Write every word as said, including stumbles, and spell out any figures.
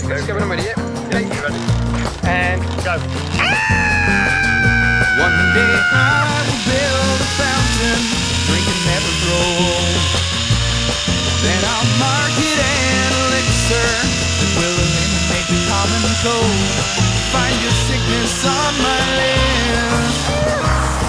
Let's give it a minute. Okay, you ready? And go. One day I will build a fountain, drink and never grow. Then I'll market an elixir that will eliminate the common cold. Find your sickness on my list.